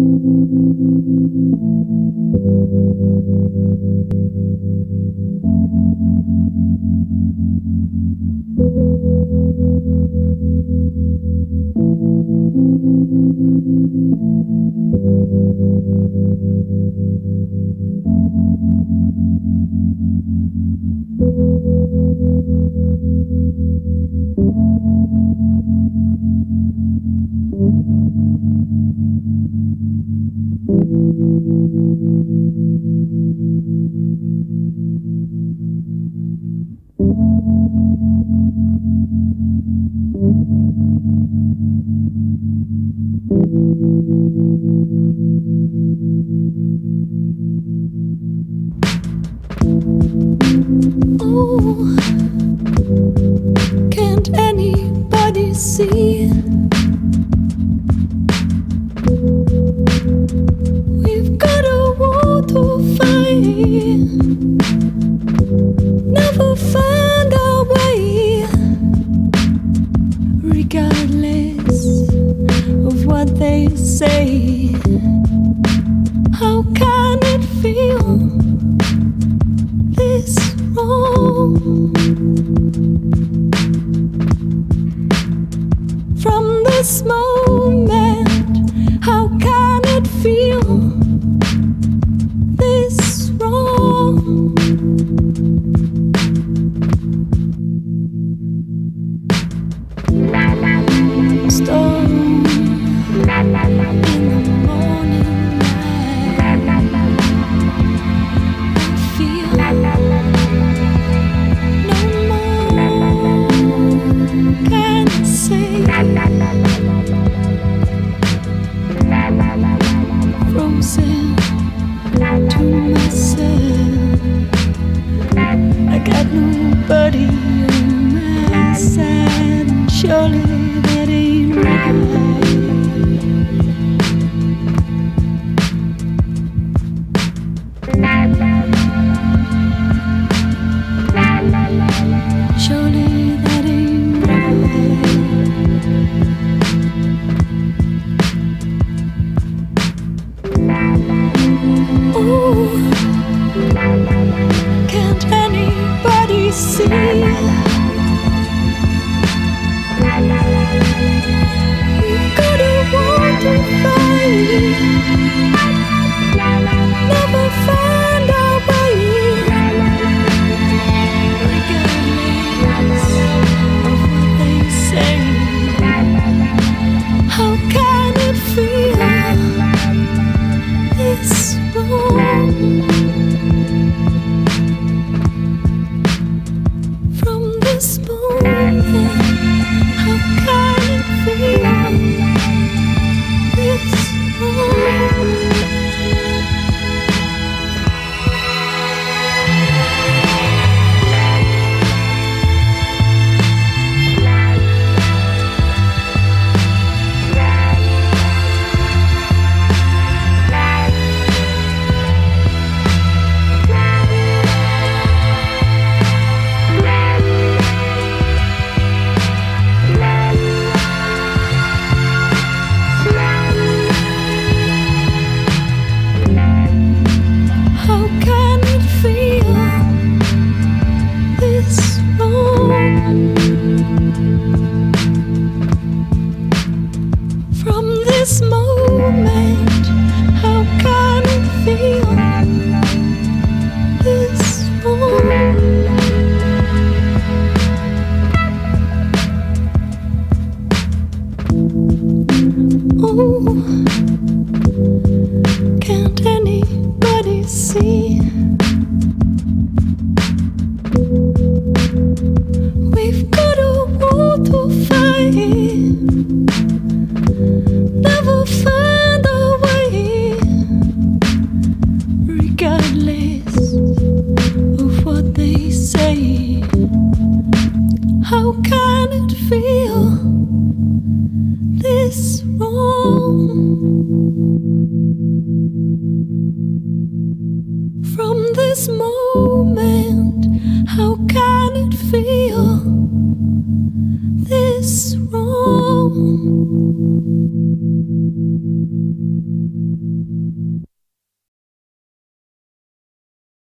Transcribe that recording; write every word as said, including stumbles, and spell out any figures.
Oh, can't anybody see? We've got a war to fight. Never find our way, regardless of what they say. How can it feel this wrong? From this moment, how can it feel this wrong? Storm in the morning light, I feel no more can I say. Frozen to myself, I got nobody on my side, and surely that ain't right. Surely that ain't right. Ooh, can't anybody see? We've got a war to fight. Never find our way, regardless of what they say. How can it feel this wrong? From this moment, how can it feel this wrong? How can it feel this wrong? From this moment, how can it feel this wrong? Oh, can't anybody see? We've got a war to fight. Never find our way, regardless of what they say. How can it feel this wrong? From this moment, how can it feel